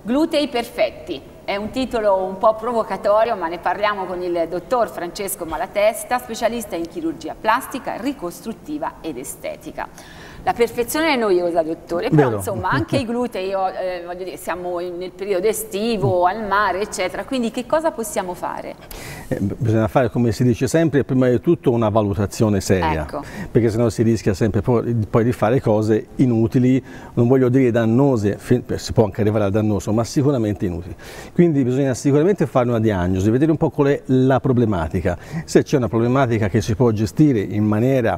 Glutei perfetti. È un titolo un po' provocatorio, ma ne parliamo con il dottor Francesco Malatesta, specialista in chirurgia plastica, ricostruttiva ed estetica. La perfezione è noiosa, dottore, però insomma anche i glutei, voglio dire, siamo nel periodo estivo, al mare, eccetera, quindi che cosa possiamo fare? Bisogna fare, come si dice sempre, prima di tutto una valutazione seria, perché sennò si rischia sempre poi di fare cose inutili, non voglio dire dannose, si può anche arrivare al dannoso, ma sicuramente inutili. Quindi bisogna sicuramente fare una diagnosi, vedere un po' qual è la problematica, se c'è una problematica che si può gestire in maniera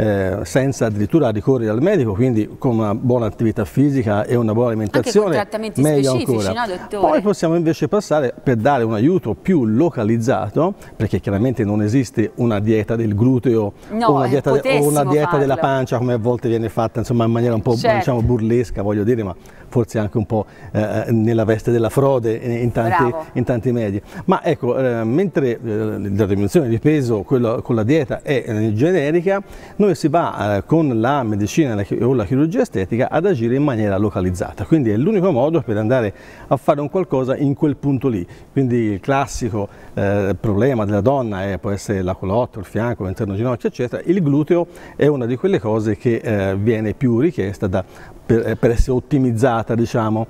senza addirittura ricorrere al medico, quindi con una buona attività fisica e una buona alimentazione, anche con trattamenti meglio specifici, ancora. No, dottore? Poi possiamo invece passare per dare un aiuto più localizzato, perché chiaramente non esiste una dieta del gluteo o una dieta della pancia, come a volte viene fatta, insomma, in maniera un po' diciamo burlesca, voglio dire, ma forse anche un po' nella veste della frode in tanti media. Ma ecco, mentre la diminuzione di peso con la dieta è generica, noi si va con la medicina o la chirurgia estetica ad agire in maniera localizzata, quindi è l'unico modo per andare a fare un qualcosa in quel punto lì. Quindi il classico problema della donna può essere la culotta, il fianco, l'interno ginocchio, eccetera. Il gluteo è una di quelle cose che viene più richiesta per essere ottimizzata, diciamo.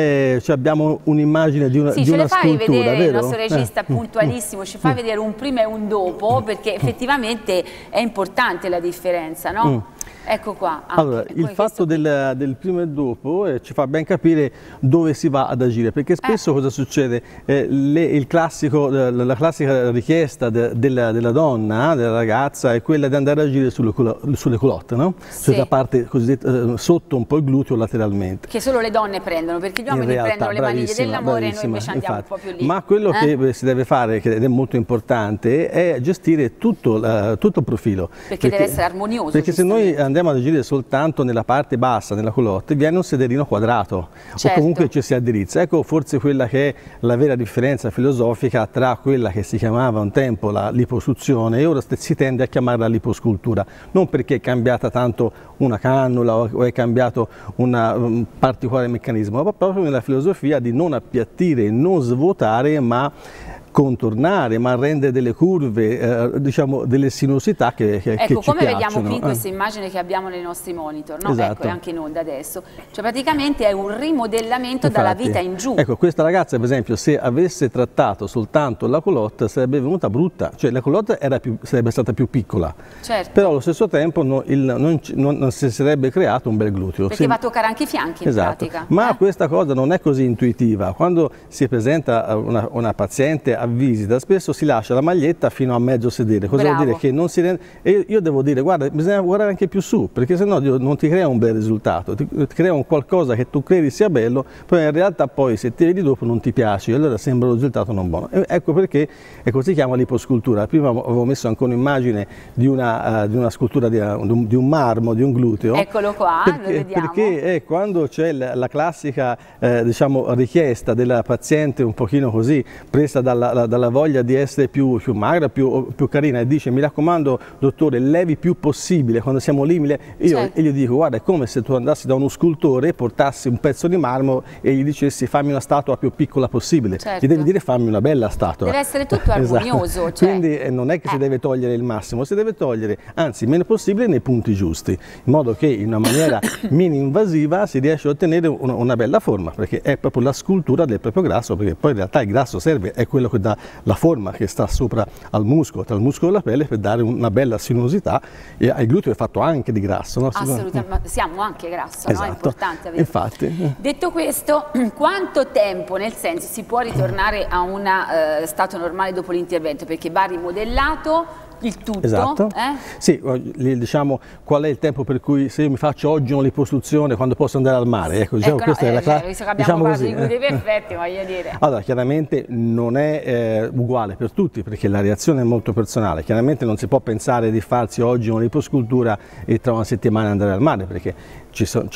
Abbiamo un'immagine di una scultura, fai vedere, vero? Il nostro regista puntualissimo ci fa vedere un prima e un dopo, perché effettivamente è importante la differenza, no? Ecco qua. Allora, il fatto del prima e dopo ci fa ben capire dove si va ad agire, perché spesso cosa succede? La classica richiesta della donna, della ragazza, è quella di andare ad agire sulle culotte, no? Cioè la parte cosiddetta sotto un po' il gluteo lateralmente. Che solo le donne prendono, perché gli uomini prendono le maniglie dell'amore e noi invece andiamo un po' più lì. Ma quello che si deve fare, ed è molto importante, è gestire tutto il profilo. Perché deve essere armonioso. Perché se noi andiamo ad agire soltanto nella parte bassa, nella culotte, viene un sederino quadrato o comunque ci si addirizza. Ecco forse quella che è la vera differenza filosofica tra quella che si chiamava un tempo la liposuzione e ora si tende a chiamarla liposcultura, non perché è cambiata tanto una cannula o è cambiato un particolare meccanismo, ma proprio nella filosofia di non appiattire, non svuotare, ma contornare, ma rendere delle curve, diciamo delle sinuosità che ci piacciono. Ecco, come vediamo qui in questa immagine che abbiamo nei nostri monitor, no? Ecco, è anche in onda adesso. Cioè praticamente è un rimodellamento dalla vita in giù. Ecco, questa ragazza per esempio, se avesse trattato soltanto la culotte sarebbe venuta brutta, cioè la culotte sarebbe stata più piccola, però allo stesso tempo non si sarebbe creato un bel gluteo. Perché va a toccare anche i fianchi in pratica. Ma questa cosa non è così intuitiva. Quando si presenta una paziente a visita spesso si lascia la maglietta fino a mezzo sedere, cosa vuol dire? Che non si rende... io devo dire, guarda, bisogna guardare anche più su, perché sennò non ti crea un bel risultato, ti crea un qualcosa che tu credi sia bello, poi in realtà poi se ti vedi dopo non ti piace, allora sembra un risultato non buono. Ecco perché si chiama liposcultura. Prima avevo messo anche un'immagine di una scultura di un marmo, di un gluteo. Eccolo qua, lo vediamo. Perché quando c'è la classica diciamo, richiesta della paziente un pochino così, presa dalla voglia di essere più magra, più carina, e dice: mi raccomando dottore, levi più possibile, quando siamo lì io gli dico: guarda, è come se tu andassi da uno scultore, portassi un pezzo di marmo e gli dicessi: fammi una statua più piccola possibile. Gli devi dire: fammi una bella statua. Deve essere tutto armonioso. Quindi non è che si deve togliere il massimo, si deve togliere, anzi meno possibile, nei punti giusti, in modo che in una maniera mini invasiva si riesce a ottenere una bella forma, perché è proprio la scultura del proprio grasso, perché poi in realtà il grasso serve, è quello che dà la forma che sta sopra al muscolo, tra il muscolo e la pelle, per dare una bella sinuosità, e il gluteo è fatto anche di grasso, no? Assolutamente, ma siamo anche grasso, no? È importante averlo. Infatti. Detto questo, quanto tempo, nel senso, si può ritornare a un stato normale dopo l'intervento, perché va rimodellato il tutto? Sì, diciamo qual è il tempo per cui, se io mi faccio oggi una liposuzione, quando posso andare al mare? Ecco, diciamo, questa è la classe. Visto che abbiamo parlato di glutei perfetti, voglio dire. Allora, chiaramente non è uguale per tutti, perché la reazione è molto personale. Chiaramente non si può pensare di farsi oggi una liposcultura e tra una settimana andare al mare, perché c'è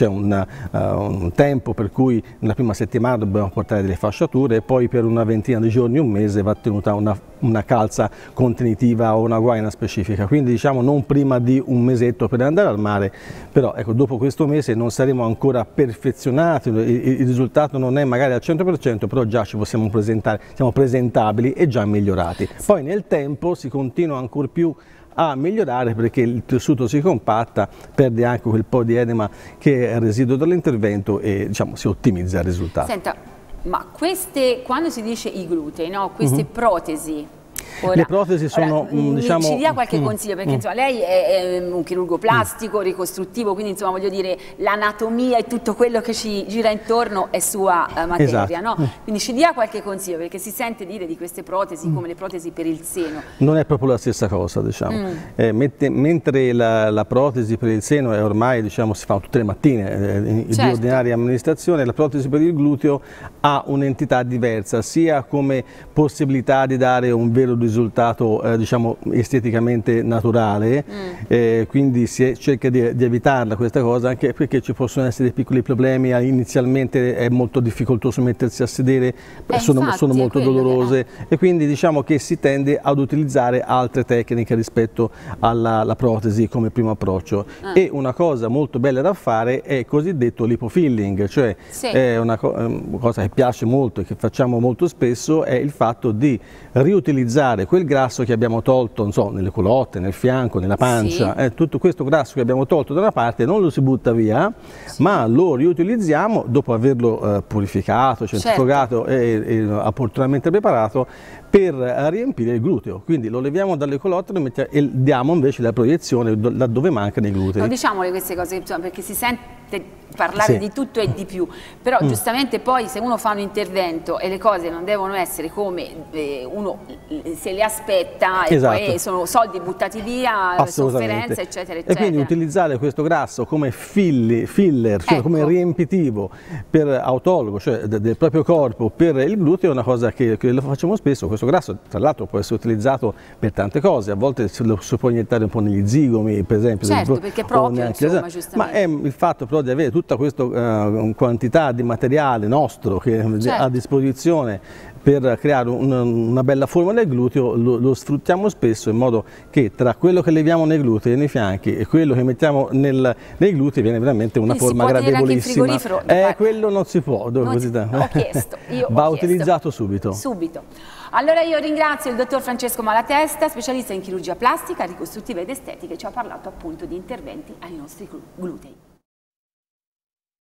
un tempo per cui nella prima settimana dobbiamo portare delle fasciature e poi per una ventina di giorni, un mese, va tenuta una calza contenitiva o una guaina specifica, quindi diciamo non prima di un mesetto per andare al mare, però ecco, dopo questo mese non saremo ancora perfezionati, il risultato non è magari al 100%, però già ci possiamo presentare, siamo presentabili e già migliorati. Poi nel tempo si continua ancora più a migliorare perché il tessuto si compatta, perde anche quel po' di edema che è residuo dall'intervento e diciamo si ottimizza il risultato. Senta, ma quando si dice i glutei, no? Queste protesi, le protesi sono, diciamo, ci dia qualche consiglio, perché insomma, lei è un chirurgo plastico, ricostruttivo, quindi insomma voglio dire l'anatomia e tutto quello che ci gira intorno è sua materia, esatto. no? Quindi ci dia qualche consiglio, perché si sente dire di queste protesi come le protesi per il seno. Non è proprio la stessa cosa, diciamo. Mentre la protesi per il seno è ormai, diciamo, si fa tutte le mattine di ordinaria amministrazione, la protesi per il gluteo ha un'entità diversa, sia come possibilità di dare un vero risultato diciamo esteticamente naturale, quindi si cerca di evitarla questa cosa, anche perché ci possono essere dei piccoli problemi, inizialmente è molto difficoltoso mettersi a sedere, sono molto dolorose e quindi diciamo che si tende ad utilizzare altre tecniche rispetto alla protesi come primo approccio. E una cosa molto bella da fare è il cosiddetto lipofilling, cioè è una cosa che piace molto e che facciamo molto spesso, è il fatto di riutilizzare quel grasso che abbiamo tolto, non so, nelle culotte, nel fianco, nella pancia, tutto questo grasso che abbiamo tolto da una parte non lo si butta via, ma lo riutilizziamo dopo averlo purificato, centrifugato e opportunamente preparato per riempire il gluteo. Quindi lo leviamo dalle culotte e diamo invece la proiezione laddove mancano i glutei. Non diciamole queste cose, perché si sente parlare di tutto e di più, però giustamente poi se uno fa un intervento e le cose non devono essere come uno se le aspetta e poi sono soldi buttati via, sofferenza eccetera eccetera. E quindi utilizzare questo grasso come filler, cioè come riempitivo per autologo, cioè del proprio corpo per il gluteo, è una cosa che lo facciamo spesso. Questo grasso tra l'altro può essere utilizzato per tante cose, a volte lo si può iniettare un po' negli zigomi per esempio, perché proprio insomma, giustamente. Ma è il fatto però di avere tutta questa quantità di materiale nostro che a disposizione per creare una bella forma del gluteo, lo sfruttiamo spesso in modo che tra quello che leviamo nei glutei e nei fianchi e quello che mettiamo nei glutei viene veramente una forma gradevolissima. Quello non si può, ho chiesto, va utilizzato subito. Allora io ringrazio il dottor Francesco Malatesta, specialista in chirurgia plastica, ricostruttiva ed estetica, che ci ha parlato appunto di interventi ai nostri glutei.